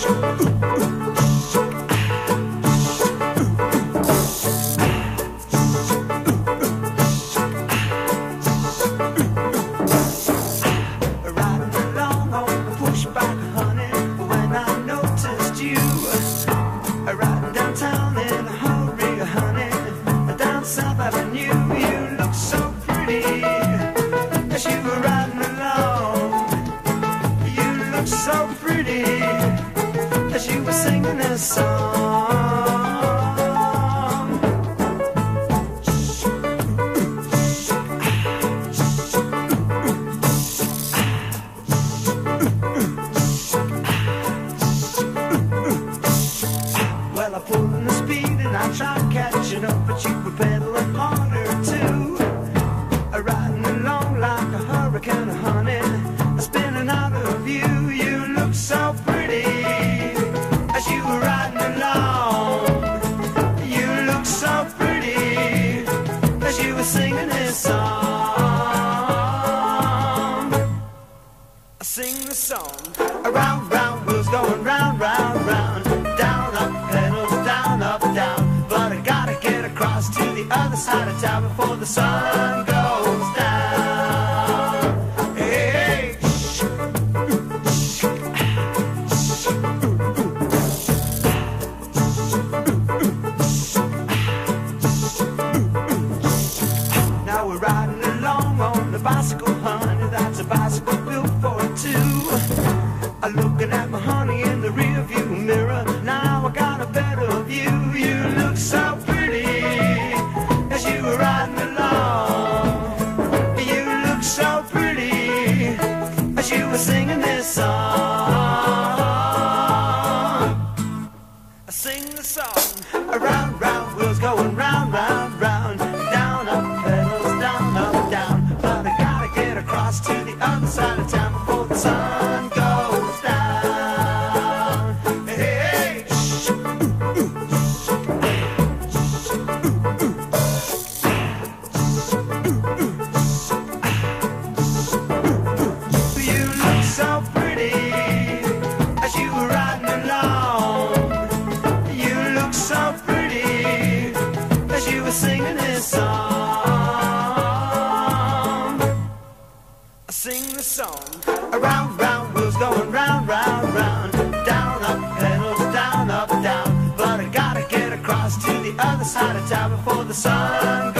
Riding downtown in a hurry, honey. Down South Avenue, you look so pretty as you were riding along. You look so pretty as you were singing this song. Well, I pulled in the speed and I tried catching up, but you were pedaling harder too. Riding along like a hurricane, honey, spinning out of view. You look so pretty as you were riding along. You look so pretty as you were singing this song. I sing the song. Around, round, wheels going round, round, round. Down, up, pedals, down, up, down. But I gotta get across to the other side of town before the sun goes down. Hey, now we're riding along on the bicycle, honey. That's a bicycle built for two. I'm looking at my honey in the rear view mirror. Now I got a better view. You look so pretty as you were riding along. You look so pretty as you were singing this song. I sing the song. Around, round, wheels going round, round, round. Down, up, pedals, down, up, down. But I gotta get across to the other side of town before the sun goes down. Hey, you look so pretty as you were riding along. You look so pretty as you were singing this song. I sing the song. Around, round, wheels going round, round, round. Down, up, pedals, down, up, down. But I gotta get across to the other side of town before the sun